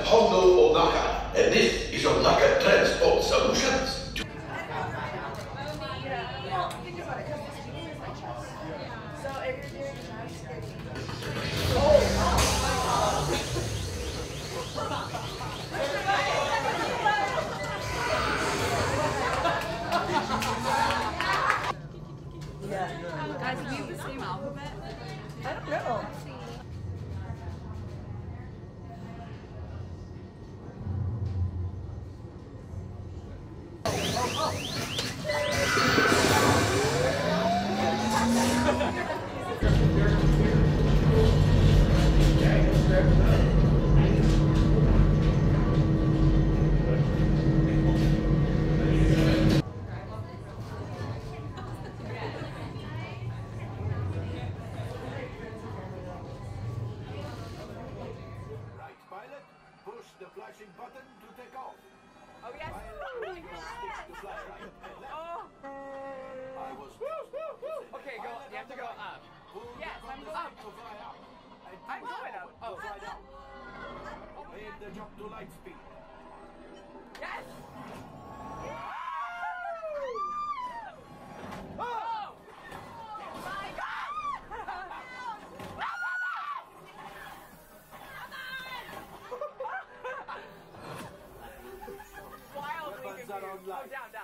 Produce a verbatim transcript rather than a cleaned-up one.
Hongo Onaka, and this is Onaka Transport Solutions. Guys, do we have the same alphabet? I don't know. Push the flashing button to take off. Oh, yes. While sticks to fly right and left. Oh. I was Okay, go. You have to go up. Yes, I'm going up. to fly up. And I'm going up. to Oh. fly down. Make the jump to light speed. Yes. Oh! Oh my God! Wildly Weapons are confused. online. Oh, down, down.